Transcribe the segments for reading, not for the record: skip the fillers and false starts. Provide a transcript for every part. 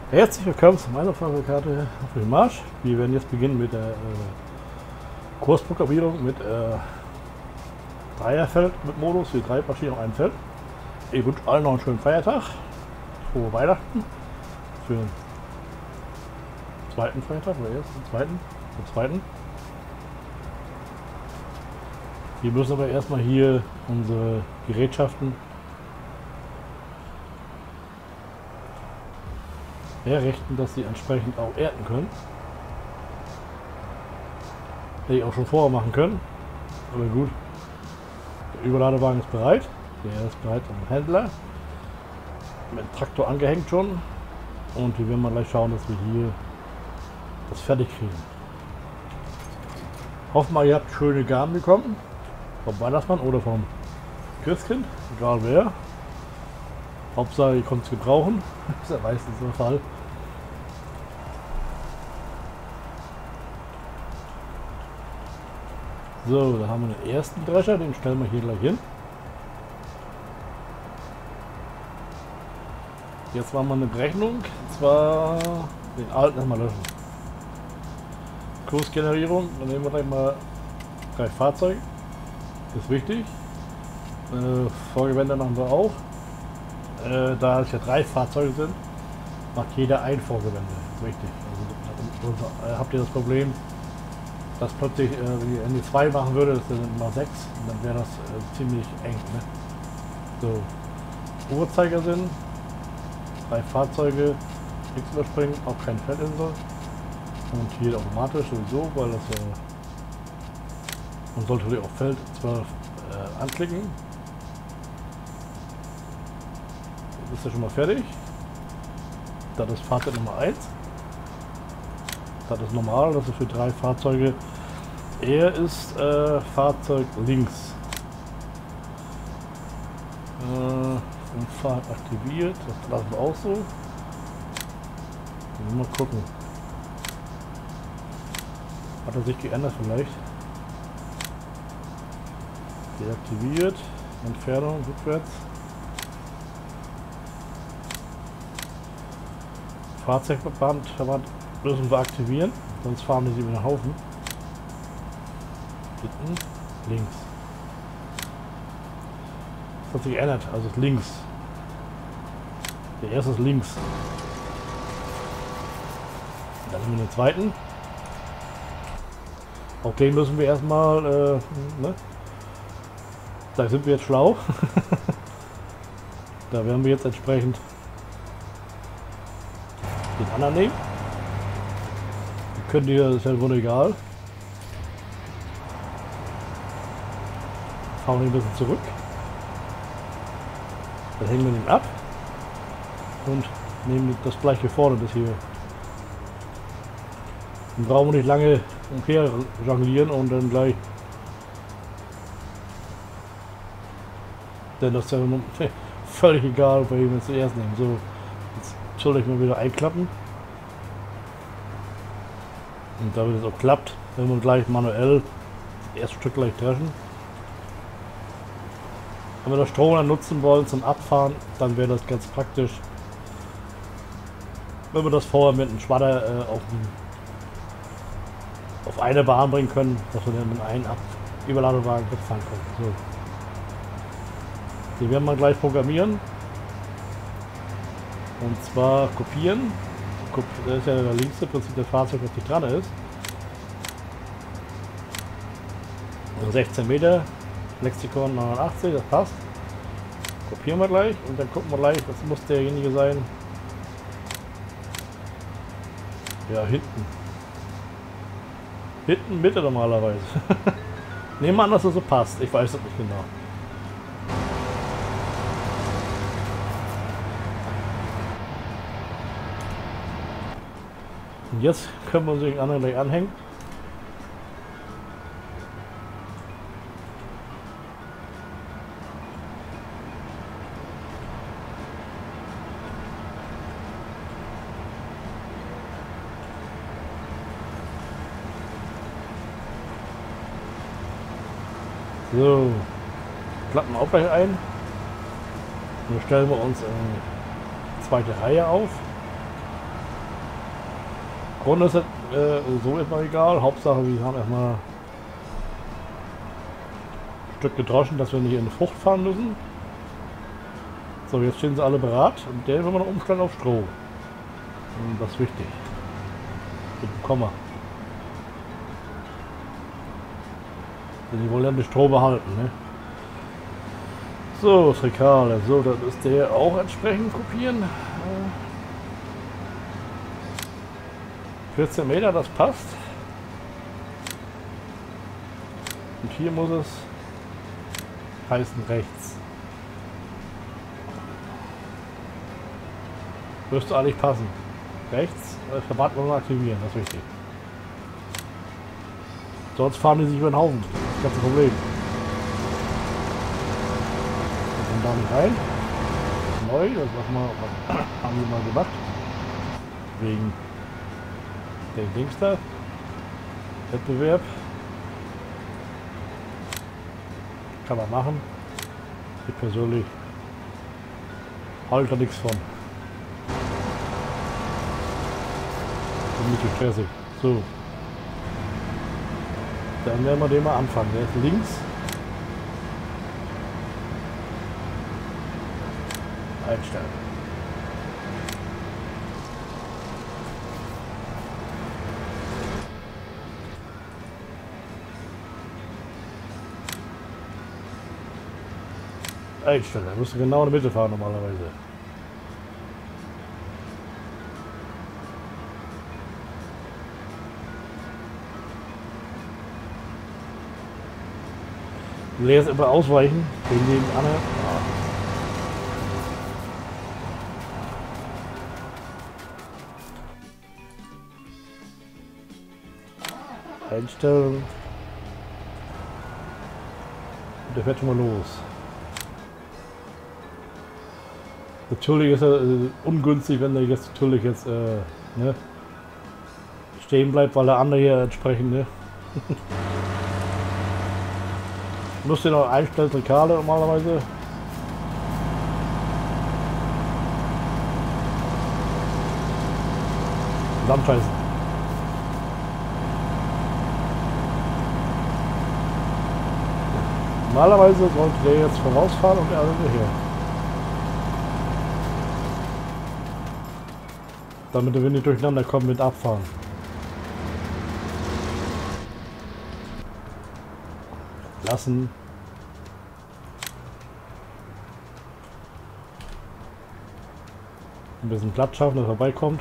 Herzlich willkommen zu meiner Fahrkarte auf dem Marsch. Wir werden jetzt beginnen mit der Kursprogrammierung mit Dreierfeld mit Modus, die 3 Maschinen auf einem Feld. Ich wünsche allen noch einen schönen Feiertag, frohe Weihnachten für den zweiten Feiertag oder ersten, den zweiten. Wir müssen aber erstmal hier unsere Gerätschaften herrichten, dass sie entsprechend auch ernten können. Hätte ich auch schon vorher machen können, aber gut. Der Überladewagen ist bereit. Der ist bereit am Händler. Mit dem Traktor angehängt schon. Und wir werden mal gleich schauen, dass wir hier das fertig kriegen. Hoffen wir, ihr habt schöne Gaben bekommen. Vom Weihnachtsmann oder vom Christkind. Egal wer. Hauptsache, ihr könnt es gebrauchen. Das ist ja meistens der Fall. So, da haben wir den ersten Drescher, den stellen wir hier gleich hin. Jetzt machen wir eine Berechnung, und zwar den alten erstmal löschen. Kursgenerierung, dann nehmen wir gleich mal 3 Fahrzeuge, ist wichtig. Vorgewände machen wir auch. Da es ja 3 Fahrzeuge sind, macht jeder ein Vorgewende, das ist wichtig. Also, habt ihr das Problem, dass plötzlich, wenn ihr ND 2 machen würde, das sind mal 6, dann wäre das ziemlich eng. Ne? So, Uhrzeigersinn, 3 Fahrzeuge, nichts überspringen, auch kein Feldinsel. Und hier automatisch sowieso, weil das man sollte hier auf Feld 12 anklicken. Das ist ja schon mal fertig. Das ist Fahrzeug Nummer 1. Das ist normal, das ist für 3 Fahrzeuge. Er ist Fahrzeug links. Fahrt aktiviert, das lassen wir auch so. Mal gucken. Hat er sich geändert vielleicht? Deaktiviert, Entfernung rückwärts. Fahrzeugverband müssen wir aktivieren, sonst fahren wir sie über den Haufen. Hinten, links. Das hat sich geändert, also ist links. Der erste ist links. Dann haben wir den zweiten. Auch den müssen wir erstmal, ne? Da sind wir jetzt schlau. Da werden wir jetzt entsprechend den anderen nehmen. Die können hier, ist ja wohl egal. Fahren wir ein bisschen zurück. Dann hängen wir den ab und nehmen das gleiche vorne bis hier. Dann brauchen wir nicht lange umher jonglieren und dann gleich. Denn das ist ja völlig egal, welchen wir zuerst nehmen. So, jetzt soll ich mal wieder einklappen. Und damit es auch klappt, wenn wir gleich manuell das erste Stück gleich dreschen. Wenn wir das Stroh dann nutzen wollen zum Abfahren, dann wäre das ganz praktisch, wenn wir das vorher mit einem Schwadder auf eine Bahn bringen können, dass wir dann mit einem Überladewagen mitfahren können. So. Die werden wir gleich programmieren. Und zwar kopieren. Das ist ja der linkste Prinzip der Fahrzeug, was nicht dran ist. 16 Meter, Lexikon 89, das passt. Kopieren wir gleich und dann gucken wir gleich, das muss derjenige sein. Ja, hinten. Hinten Mitte normalerweise. Nehmen wir an, dass das so passt. Ich weiß das nicht genau. Und jetzt können wir uns den anderen gleich anhängen. So, klappen wir auch gleich ein. Dann stellen wir uns eine zweite Reihe auf. Grunde ist es so immer egal. Hauptsache, wir haben erstmal ein Stück gedroschen, dass wir nicht in eine Frucht fahren müssen. So, jetzt stehen sie alle bereit und der will man umstellen auf Stroh. Und das ist wichtig. Mit dem Komma. Denn die wollen ja den Stroh behalten, ne? So, das Regal. So, das ist der auch entsprechend kopieren. 14 Meter, das passt. Und hier muss es heißen rechts. Müsste eigentlich passen. Rechts, Verband aktivieren, das ist wichtig. Sonst fahren die sich über den Haufen. Das ist das ganze Problem. Wir kommen da nicht rein. Das ist neu, das haben wir mal gemacht. Wegen den Dings da. Wettbewerb. Kann man machen. Ich persönlich halte da nichts von. Nicht so stressig. So. Dann werden wir den mal anfangen. Der ist links. Einstellen. Einstellen. Er müsste genau in der Mitte fahren normalerweise. Leer ist immer ausweichen, wegen den anderen. Ja. Einstellen. Und der fährt schon mal los. Natürlich ist er ungünstig, wenn er jetzt natürlich jetzt ne, stehen bleibt, weil der andere hier entsprechend ne. Müsst ihr noch einstellen, Rekale normalerweise. Zusammenscheißen. Normalerweise sollte der jetzt vorausfahren und der andere her. Damit wir nicht durcheinander kommen mit Abfahren. Lassen. Ein bisschen Platz schaffen, dass er vorbeikommt.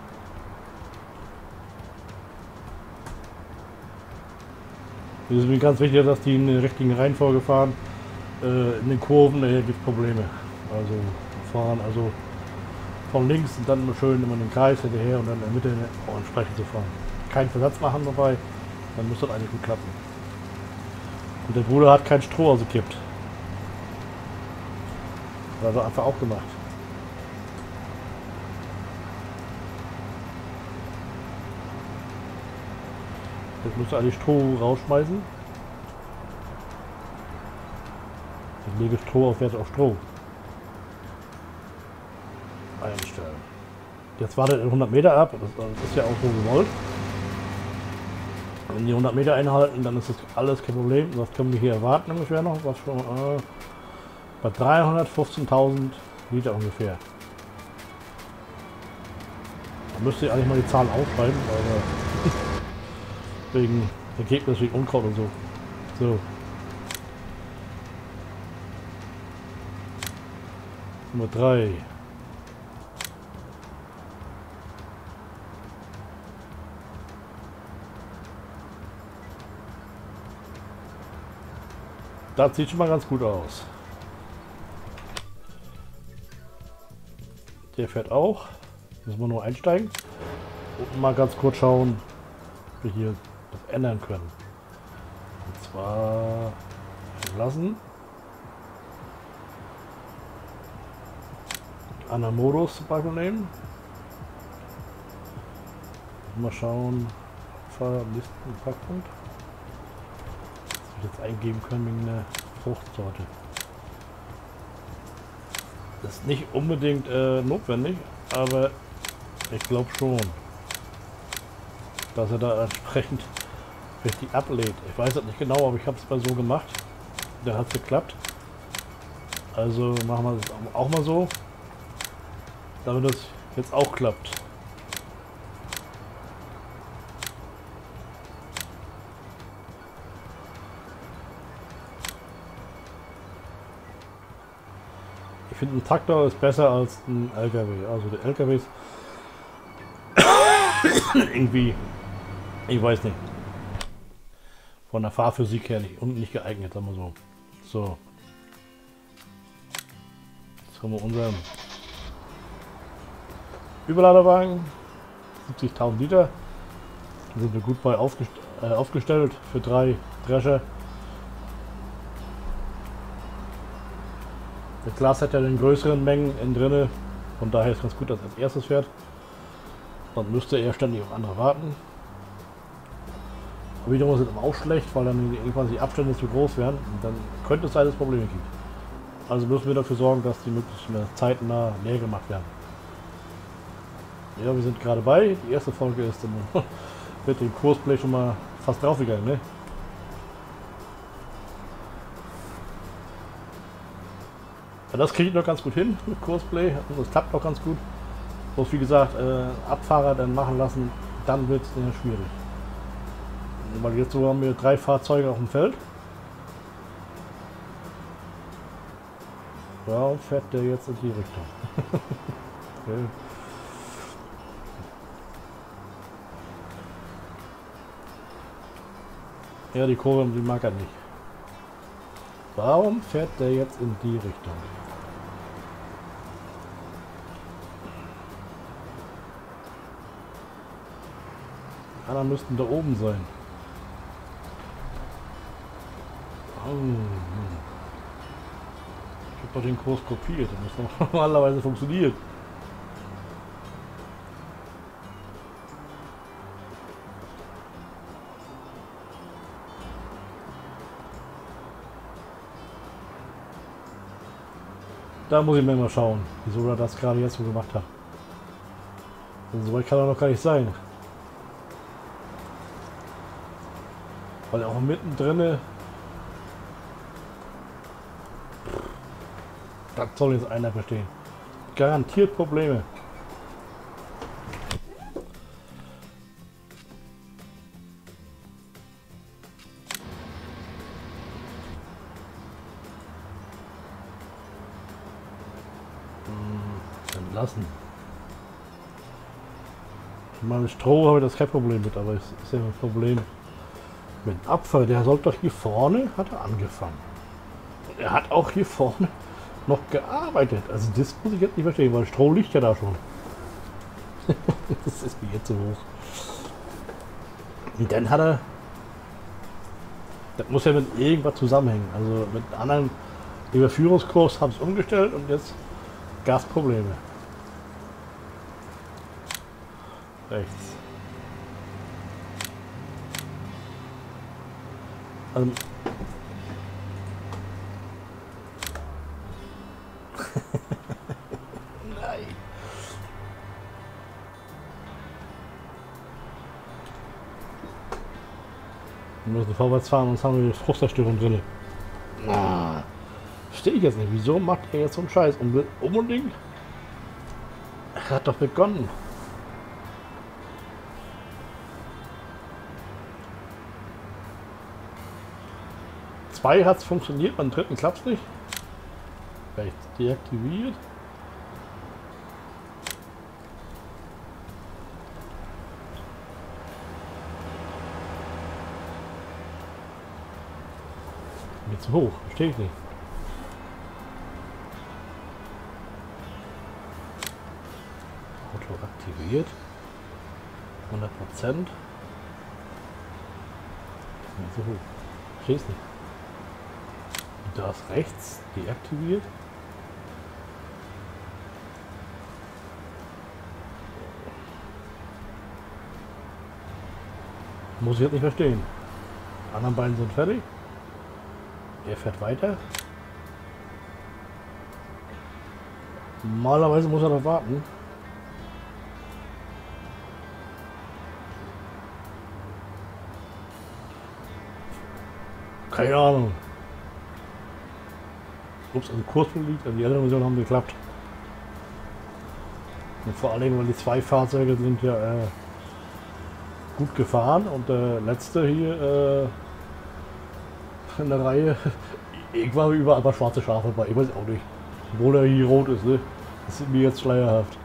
Es ist mir ganz wichtig, dass die in der richtigen Reihenfolge fahren. In den Kurven gibt es Probleme. Also fahren, also von links und dann schön immer den Kreis hinterher und dann in der Mitte auch entsprechend zu fahren. Keinen Versatz machen dabei, dann muss das eigentlich gut klappen. Und der Bruder hat kein Stroh ausgekippt. Das hat er einfach auch gemacht. Jetzt müsste eigentlich Stroh rausschmeißen. Ich lege Stroh auf Wert auf Stroh. Einstellen. Jetzt wartet er 100 Meter ab. Das ist ja auch so gewollt. Wenn die 100 Meter einhalten, dann ist das alles kein Problem. Was können wir hier erwarten ungefähr noch? Was schon bei 315.000 Liter ungefähr. Da müsst ihr eigentlich mal die Zahlen aufschreiben, weil wegen Ergebnis, wegen Unkraut und so. So. Nummer 3. Das sieht schon mal ganz gut aus. Der fährt auch. Müssen wir nur einsteigen. Und mal ganz kurz schauen, ob wir hier das ändern können. Und zwar verlassen. Anderen Modus zum Beispiel nehmen. Mal schauen. Listenpackpunkt. Jetzt eingeben können wegen einer Fruchtsorte. Das ist nicht unbedingt notwendig, aber ich glaube schon. dass er da entsprechend richtig ablädt. Ich weiß es nicht genau, aber ich habe es mal so gemacht. Da hat es geklappt. Also machen wir das auch mal so, damit das jetzt auch klappt. Ich finde, ein Traktor ist besser als ein LKW. Also die LKWs irgendwie, ich weiß nicht, von der Fahrphysik her nicht geeignet, sagen wir so. So. Jetzt haben wir unseren Überladewagen, 70.000 Liter. Da sind wir gut bei aufgestellt für 3 Drescher. Das Glas hat ja den größeren Mengen innen drinne, von daher ist ganz gut, dass er als erstes fährt. Dann müsste er ständig auf andere warten. Aber wiederum ist es auch schlecht, weil dann irgendwann die Abstände zu groß werden und dann könnte es sein, dass es Probleme gibt. Also müssen wir dafür sorgen, dass die möglichst zeitnah leer gemacht werden. Ja, wir sind gerade bei. Die erste Folge ist dann mit dem Kursplay schon mal fast draufgegangen, ne? Ja, das kriege ich noch ganz gut hin mit Kursplay und das klappt auch ganz gut. Bloß wie gesagt, Abfahrer dann machen lassen, dann wird es schwierig. Weil jetzt so haben wir 3 Fahrzeuge auf dem Feld. Warum fährt der jetzt in die Richtung? Okay. Ja, die Kurve, die mag er nicht. Warum fährt der jetzt in die Richtung? Die anderen müssten da oben sein. Oh. Ich habe doch den Kurs kopiert, der muss normalerweise funktionieren. Da muss ich mir mal schauen, wieso er das gerade jetzt so gemacht hat. So weit kann er noch gar nicht sein. Weil er auch mittendrin. Das soll jetzt einer verstehen. Garantiert Probleme. Entlassen. Ich meine, Stroh habe ich das kein Problem mit, aber es ist ja ein Problem mit dem Abfall. Der sollte doch hier vorne, hat er angefangen. Und er hat auch hier vorne noch gearbeitet. Also das muss ich jetzt nicht verstehen, weil Stroh liegt ja da schon. Das ist mir jetzt so hoch. Und dann hat er, das muss ja mit irgendwas zusammenhängen. Also mit anderen Überführungskurs haben es umgestellt und jetzt Gasprobleme. Rechts. Also nein. Wir müssen vorwärts fahren, sonst haben wir die Fruchtzerstörung drin. Ah, verstehe ich jetzt nicht. Wieso macht er jetzt so einen Scheiß und will unbedingt? Er hat doch begonnen. Bei 2 hat es funktioniert, beim 3. klappt es nicht. Rechts deaktiviert. Mir zu hoch, verstehe ich nicht. Auto aktiviert. 100%. Mir zu hoch. Verstehe es nicht. Da ist rechts deaktiviert. Muss ich jetzt nicht verstehen. Die anderen beiden sind fertig. Er fährt weiter. Normalerweise muss er noch warten. Keine Ahnung. Ups, also Kurspunkt liegt, also die anderen Missionen haben geklappt. Und vor allem, weil die zwei Fahrzeuge sind ja gut gefahren und der letzte hier in der Reihe, ich war überall bei schwarze Schafe bei, ich weiß auch nicht. Obwohl er hier rot ist, ne? Das ist mir jetzt schleierhaft.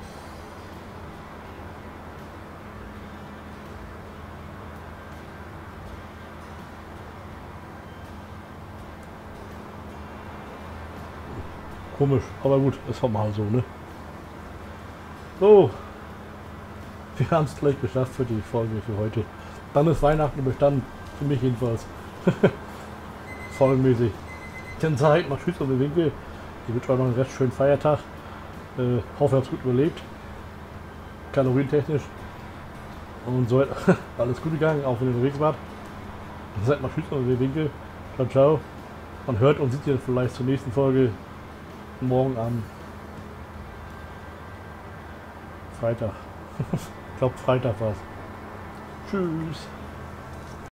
Komisch, aber gut, ist halt mal so, ne? So, wir haben es gleich geschafft für die Folge für heute. Dann ist Weihnachten bestanden, für mich jedenfalls. Folgenmäßig. Denn Zeit, macht Tschüss und den Winkel. Ich wünsche euch noch einen recht schönen Feiertag. Hoffe, ihr habt es gut überlebt. Kalorientechnisch. Und so alles gut gegangen, auch wenn ihr unterwegs wart. Seid mal Tschüss und den Winkel. Ciao, ciao. Man hört und sieht ihr vielleicht zur nächsten Folge morgen am Freitag. Ich glaube Freitag war's. Tschüss.